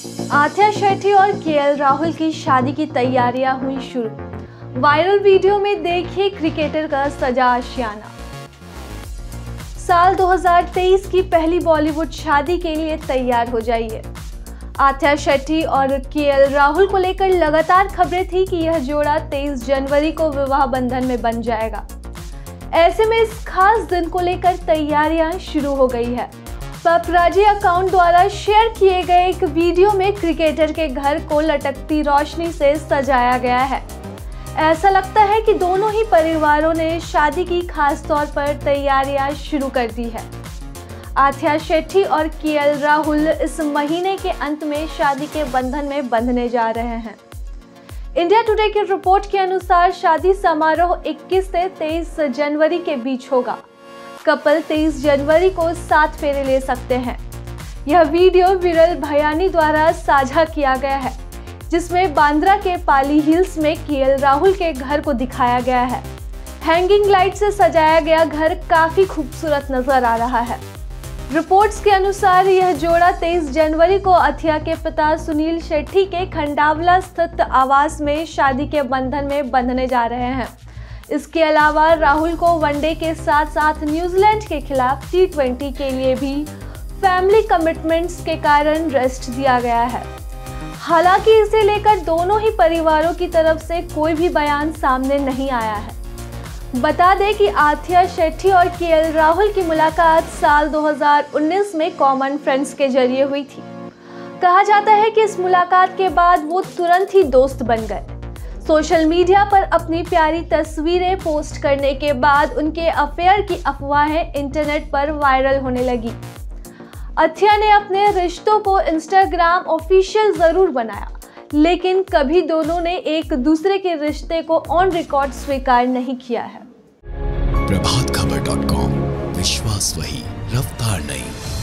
आथिया शेट्टी और केएल राहुल की शादी की तैयारियां हुई शुरू। वायरल वीडियो में देखिए क्रिकेटर का सजा आशियाना। साल 2023 की पहली बॉलीवुड शादी के लिए तैयार हो जाइए। आथिया शेट्टी और केएल राहुल को लेकर लगातार खबरें थी कि यह जोड़ा 23 जनवरी को विवाह बंधन में बन जाएगा। ऐसे में इस खास दिन को लेकर तैयारियां शुरू हो गई है। पपराजी अकाउंट द्वारा शेयर किए गए एक वीडियो में क्रिकेटर के घर को लटकती रोशनी से सजाया गया है। ऐसा लगता है कि दोनों ही परिवारों ने शादी की खास तौर पर तैयारियां शुरू कर दी है। आथिया शेट्टी और केएल राहुल इस महीने के अंत में शादी के बंधन में बंधने जा रहे हैं। इंडिया टुडे की रिपोर्ट के अनुसार शादी समारोह 21 से 23 जनवरी के बीच होगा। कपल 23 जनवरी को 7 फेरे ले सकते हैं। यह वीडियो विरल भयानी द्वारा साझा किया गया है, जिसमें बांद्रा के पाली हिल्स में केएल राहुल के घर को दिखाया गया है। हैंगिंग लाइट से सजाया गया घर काफी खूबसूरत नजर आ रहा है। रिपोर्ट्स के अनुसार यह जोड़ा 23 जनवरी को आथिया के पिता सुनील शेट्टी के खंडावला स्थित आवास में शादी के बंधन में बंधने जा रहे हैं। इसके अलावा राहुल को वनडे के साथ साथ न्यूजीलैंड के खिलाफ T20 के लिए भी फैमिली कमिटमेंट्स के कारण रेस्ट दिया गया है। हालांकि इसे लेकर दोनों ही परिवारों की तरफ से कोई भी बयान सामने नहीं आया है। बता दें कि आथिया शेट्टी और केएल राहुल की मुलाकात साल 2019 में कॉमन फ्रेंड्स के जरिए हुई थी। कहा जाता है कि इस मुलाकात के बाद वो तुरंत ही दोस्त बन गए। सोशल मीडिया पर अपनी प्यारी तस्वीरें पोस्ट करने के बाद उनके अफेयर की अफवाहें इंटरनेट पर वायरल होने लगी। आथिया ने अपने रिश्तों को इंस्टाग्राम ऑफिशियल जरूर बनाया, लेकिन कभी दोनों ने एक दूसरे के रिश्ते को ऑन रिकॉर्ड स्वीकार नहीं किया है। प्रभातखबर.com, विश्वास वही, रफ्तार नहीं।